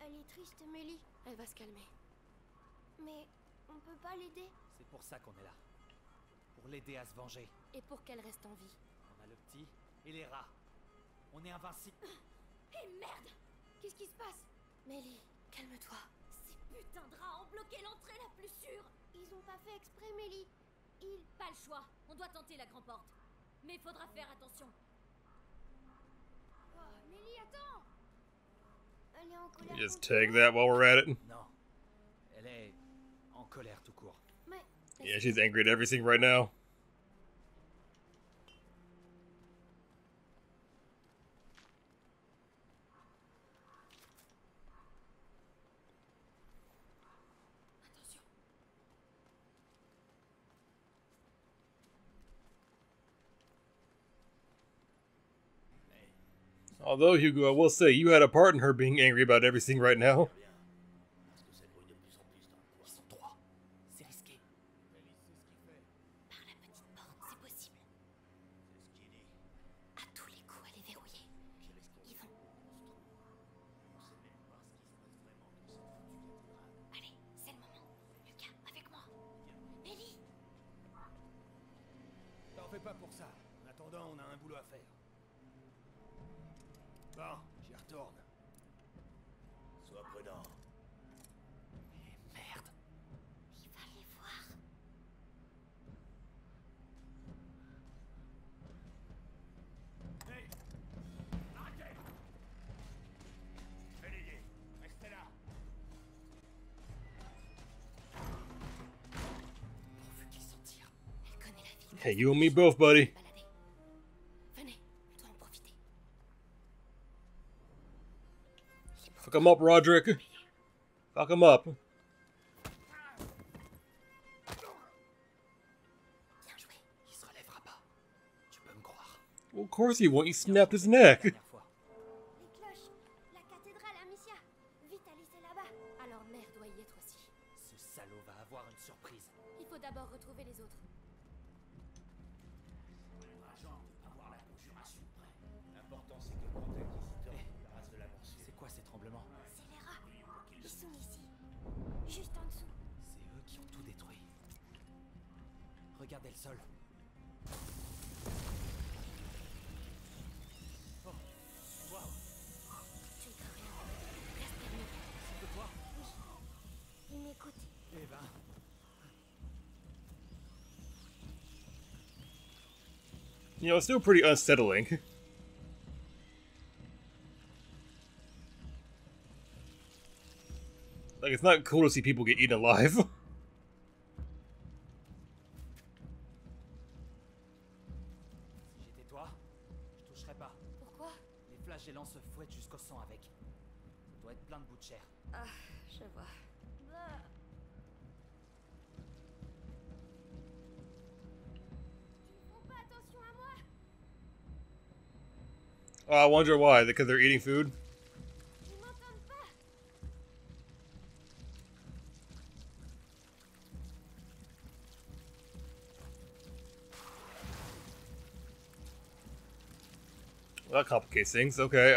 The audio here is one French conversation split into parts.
Elle est triste, Mélie. Elle va se calmer. Mais on peut pas l'aider. C'est pour ça qu'on est là. Pour l'aider à se venger. Et pour qu'elle reste en vie. On a le petit et les rats. On est invincible. Eh merde! Qu'est-ce qui se passe? Mélie, calme-toi. Ces putains de rats ont bloqué l'entrée la plus sûre. Ils ont pas fait exprès, Mélie. Ils... Pas le choix. On doit tenter la grande porte. Mais il faudra faire attention. Oh, Mélie, attends! Elle est en colère. Just take that while we're at it. Non. Elle est en colère tout court. Mais... Yeah, she's angry at everything right now. Attention. Although, Hugo, I will say, you had a part in her being angry about everything right now. Ils sont trois. C'est risqué. Par la petite porte, c'est possible. À tous les coups, elle est verrouillée. Ils vont... Allez, c'est le moment. Lucas, avec moi. Mélie! T'en fais pas pour ça. En attendant, on a un boulot à faire. Bon, j'y retourne. Sois prudent. Mais merde. Il va les voir. Hey! Arrêtez! Relayez! Restez là! Pourvu qu'ils s'en tirent. Elle connaît la ville. Hey, you and me both, buddy. Balader. Venez, on doit en profiter. Fuck him up, Roderick. Fuck him up. Bien joué. Il se relèvera pas. Tu peux me croire. Well, of course he won't. You snapped his neck. Dernière fois. Les cloches. La cathédrale Amicia. Vite, Alice est là-bas. Alors mère doit y être aussi. Ce salaud va avoir une surprise. Il faut d'abord retrouver les autres. Agent, avoir la conjuration prête. L'important c'est que le grand inquisiteur rase de la morsure. C'est quoi ces tremblements? C'est les rats. Ils sont ici. Juste en dessous. C'est eux qui ont tout détruit. Regardez le sol. Oh, waouh. Tu y crains rien. Reste calme. C'est de toi? Il m'écoute. Eh ben, You know, it's still pretty unsettling. Like, it's not cool to see people get eaten alive. si j'étais toi, je toucherais pas. Pourquoi? Les flagellants se fouettent jusqu'au sang avec. Ça doit être plein de bouts de chair. Ah, je vois. Bah. Ils font pas attention à moi. Oh, I wonder why. Because they're eating food? Ils m'entendent pas. Well, that complicates things. Okay,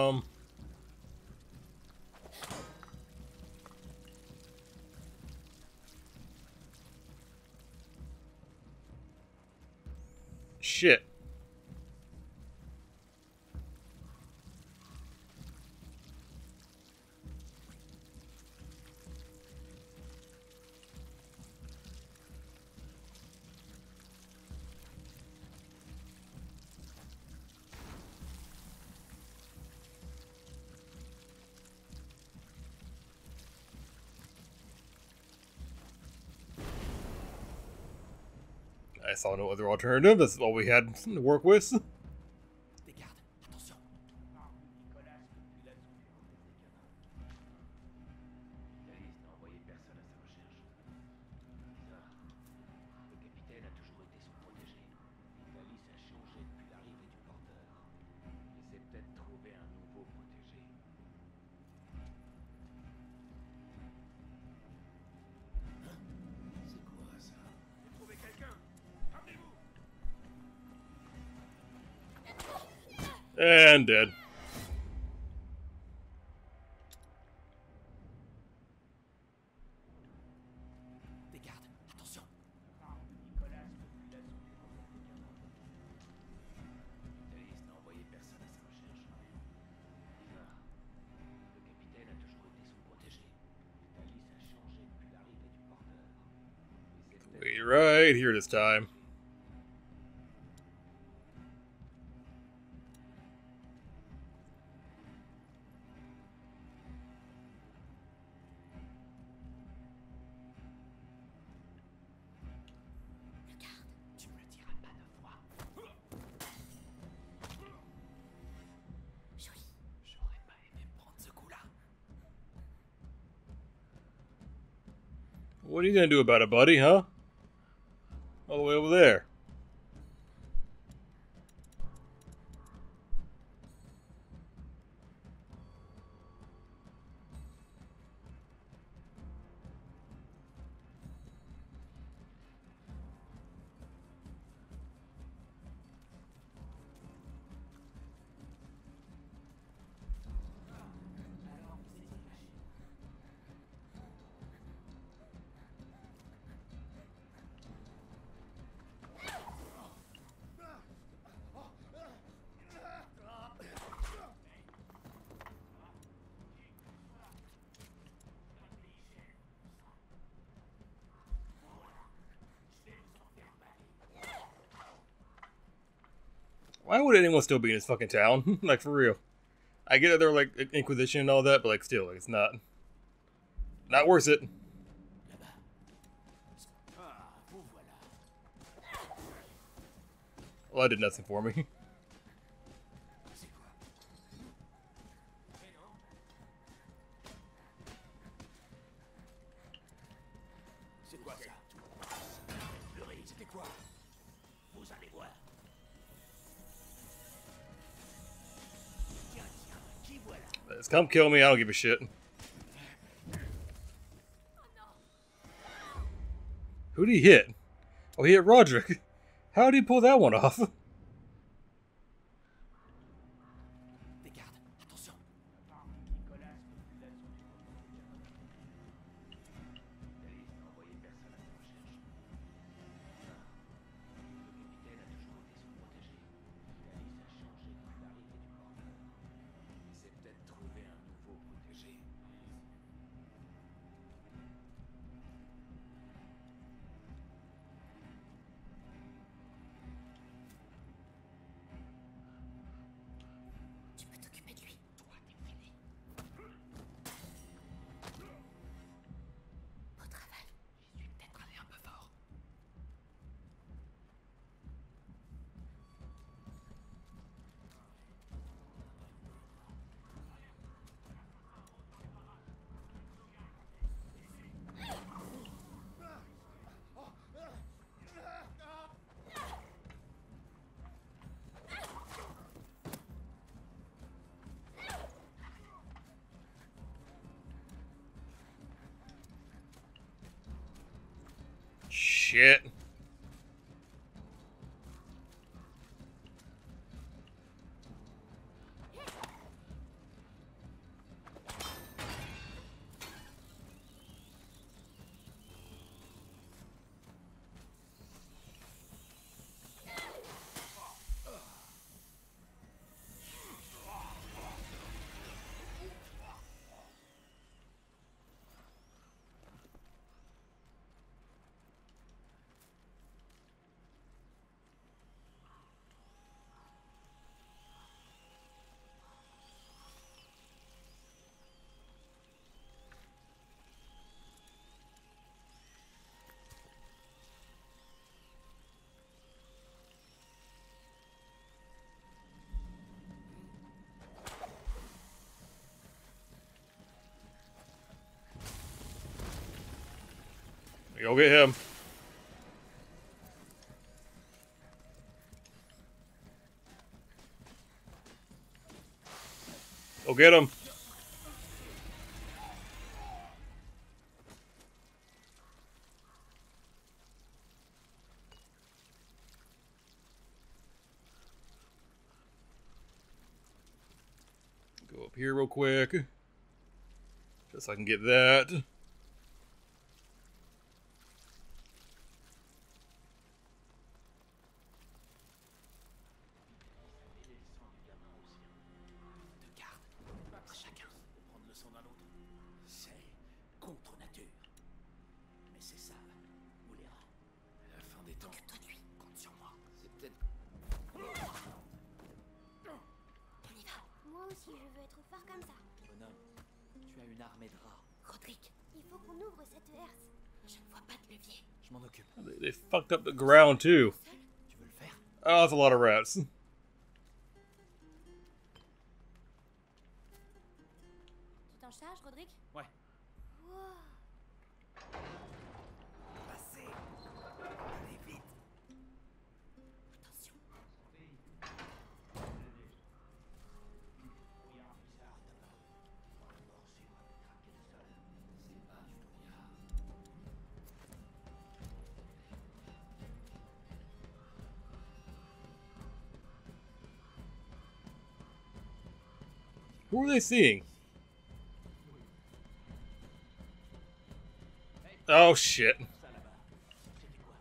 Shit. I saw no other alternative. That's all we had to work with. Des gardes, attention. Nicolas, il a tout fait en tête des canards. La liste n'a envoyé personne à sa recherche. Bizarre. Le capitaine a toujours été son protégé. La liste a changé depuis l'arrivée du porteur. Il s'est peut-être trouvé un nouveau protégé. C'est quoi ça? J'ai trouvé quelqu'un. Ramenez-vous. And dead. right here this time. Tu me le diras pas 9 fois. Joli. J'aurais pas aimé prendre ce coup-là. What are you gonna do about it, buddy, huh? All the way over there. Why would anyone still be in this fucking town? Like, for real. I get that they're like Inquisition and all that, but like, still, like, it's not worth it. Ah, vous voilà. Well, that did nothing for me. C'est quoi? Mais non. C'est quoi ça? Purée, c'était quoi? Vous allez voir. Tiens, tiens, qui voilà? Let's come kill me. I don't give a shit. Who'd he hit? Oh, he hit Roderick. How did he pull that one off? Des gardes, attention. Nicolas, population du Police n'a envoyé personne à sa recherche. Le capitaine a toujours été son protégé. Alice a changé depuis l'arrivée du porteur. Il s'est peut-être trouvé un nouveau protégé. Tu peux t'occuper de lui. Toi, t'es fini. Beau travail. J'y suis peut-être allé un peu fort. Shit. Go get him. Go get him. Go up here real quick. Just so I can get that. Deux gardes, à chacun. Prendre le sang d'un autre. C'est contre nature. Mais c'est ça, Moulera. une armée de rats. Roderick, Il faut qu'on ouvre cette herse. je ne vois pas de levier. Je m'en occupe. They fucked up the ground too. Tu veux le faire? Oh, that's a lot of rats. Tu t'en charges, Roderick? Ouais. Wow. Passez. Allez vite. Attention. Who are they seeing? Oh shit. Ça là-bas. C'était quoi?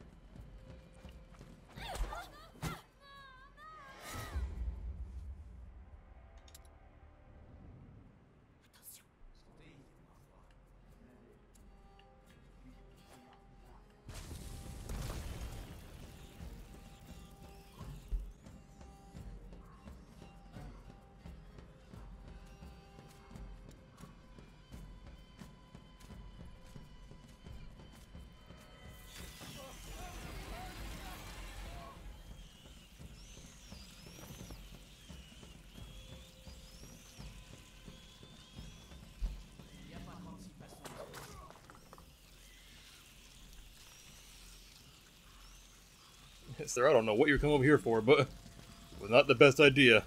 Attention. Il n'y a pas 36 façons. Sir, I don't know what you're coming over here for, but it was not the best idea.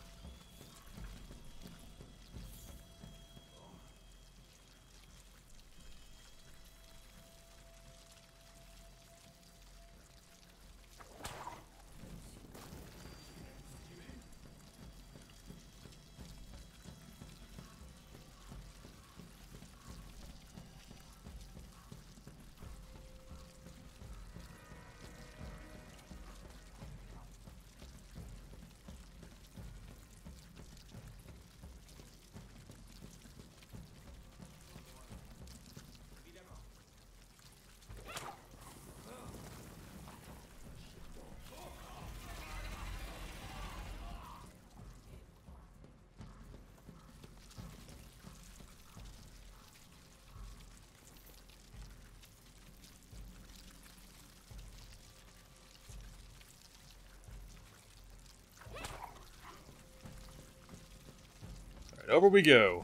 Alright, over we go.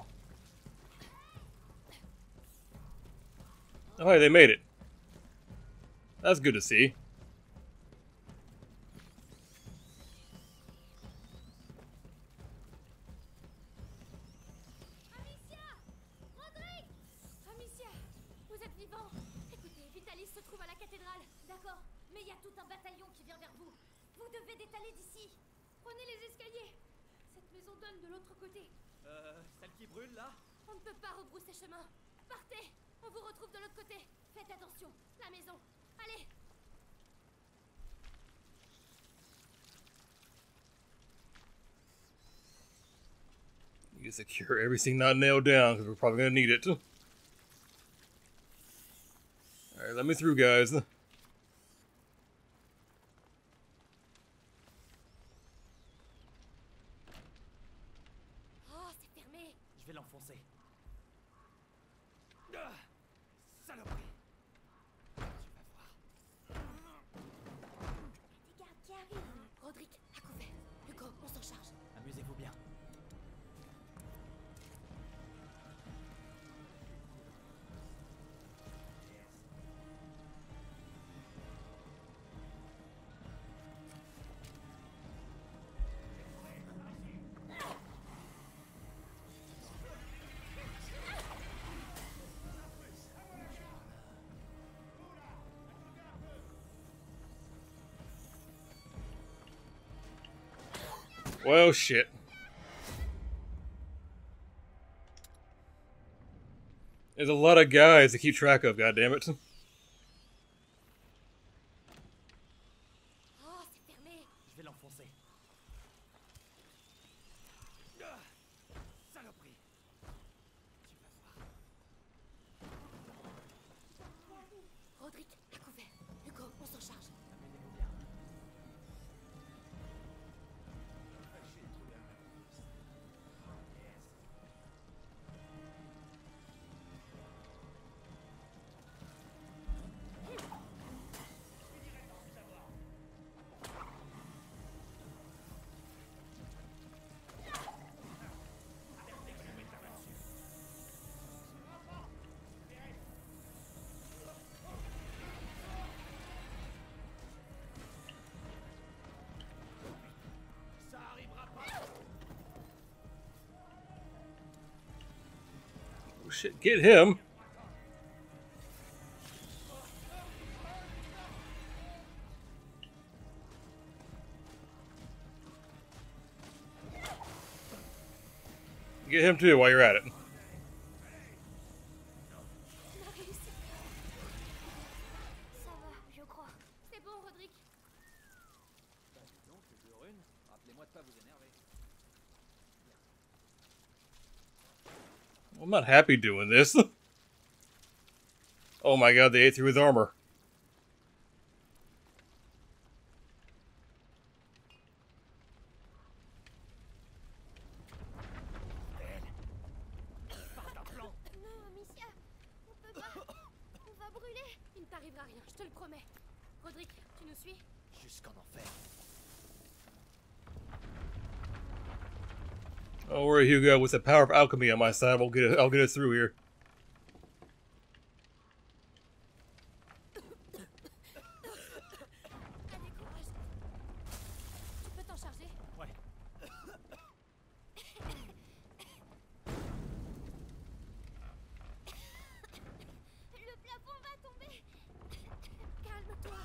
Oh, hey, they made it. That's good to see. Amicia! Roderick! Amicia, vous êtes vivant. Écoutez, Vitalis se trouve à la cathédrale. D'accord, mais il y a tout un bataillon qui vient vers vous. Vous devez détaler d'ici. Prenez les escaliers. Cette maison donne de l'autre côté. Celle qui brûle là? On ne peut pas rebrousser chemin. Partez, on vous retrouve de l'autre côté. Faites attention, la maison. Allez. You secure everything not nailed down, because we're probably going to need it. Alright, let me through, guys. Oh, c'est fermé. Je vais l'enfoncer. Ah, saloperie. Tu vas voir. Des gardes qui arrivent. Roderick, à couvert. Hugo, on s'en charge. Amusez-vous bien. Well, shit. There's a lot of guys to keep track of, goddammit. Oh, c'est fermé. Je vais l'enfoncer. Ah, saloperie. Tu vas voir. Roderick, à couvert. Hugo, on s'en charge. Amusez-vous bien. Oh, shit, get him. Get him too while you're at it. On a réussi. Ça va, je crois. C'est bon, Roderick. Bah dis donc, les deux runes, rappelez-moi de pas vous énerver. I'm not happy doing this. Oh my god, they ate through his armor. Non, Amicia, on peut pas. On va brûler. Il ne t'arrivera rien, je te le promets. Roderick, tu nous suis? Jusqu'en enfer. Don't worry, Hugo. With the power of alchemy on my side, I'll get us through here. Allez, courage. Tu peux t'en charger? Ouais. Le plafond va tomber. Calme-toi.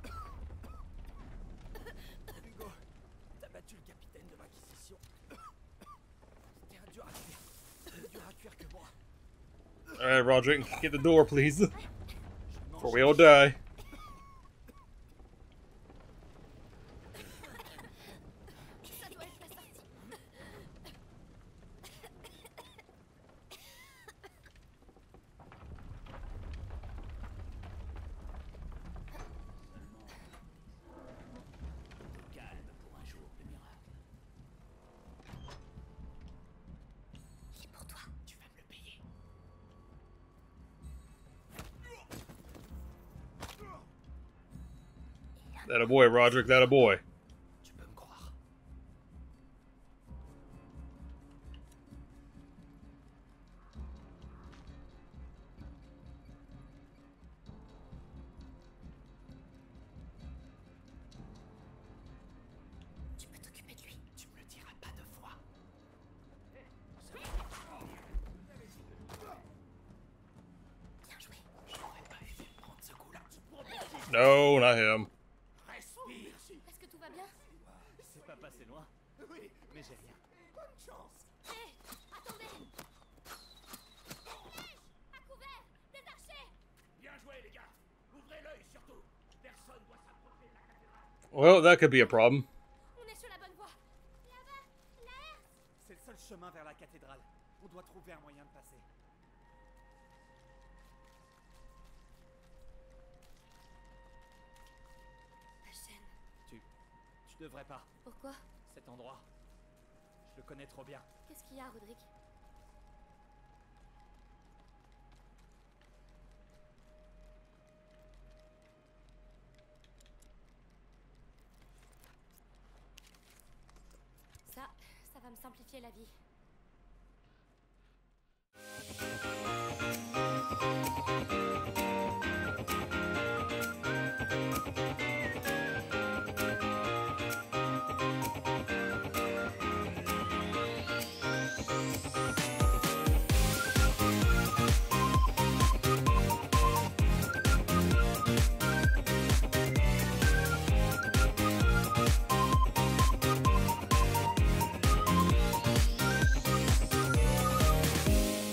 Hugo, t'as battu le capitaine de l'Inquisition. C'était un dur à cuire. Plus dur à cuire que moi. Alright, Roderick, get the door, please. Je Before mange we all die. Ça doit être la sortie. calme pour un jour de miracle. Il est pour toi. Tu vas me le payer. That a boy, Roderick. That a boy. Tu peux me croire. Tu peux t'occuper de lui. Tu me le diras pas deux fois. Bien joué. J'aurais pas aimé prendre ce coup-là. No, not him. Respire. Est-ce que tout va bien? C'est pas passé loin. Oui, mais j'ai rien. Bonne chance. Hé, attendez. À couvert, des archers. Bien joué, les gars. Ouvrez l'œil surtout. Personne doit s'approcher de la cathédrale. Well, that could be a problem. On est sur la bonne voie. Là-bas, la herse. C'est le seul chemin vers la cathédrale. On doit trouver un moyen de passer. La chaîne. Tu devrais pas. Pourquoi? Cet endroit, je le connais trop bien. Qu'est-ce qu'il y a, Roderick? Ça va me simplifier la vie.